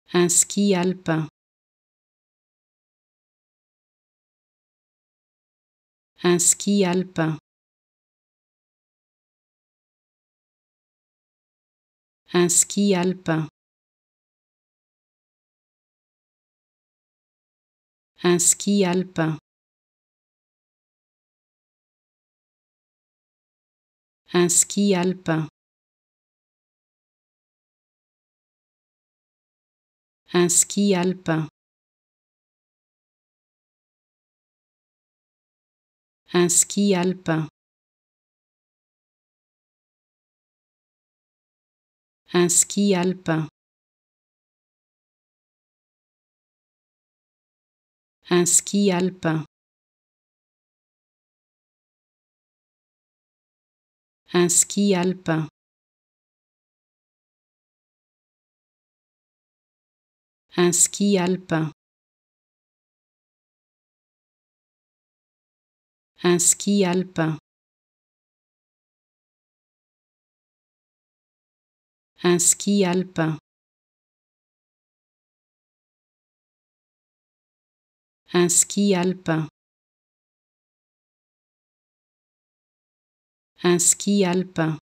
Un ski alpin. Un ski alpin. Un ski alpin. Un ski alpin. Un ski alpin. Un ski alpin. Un ski alpin. Un ski alpin. Un ski alpin. Un ski alpin. Un ski alpin. Un ski alpin. Un ski alpin. Un ski alpin. Un ski alpin.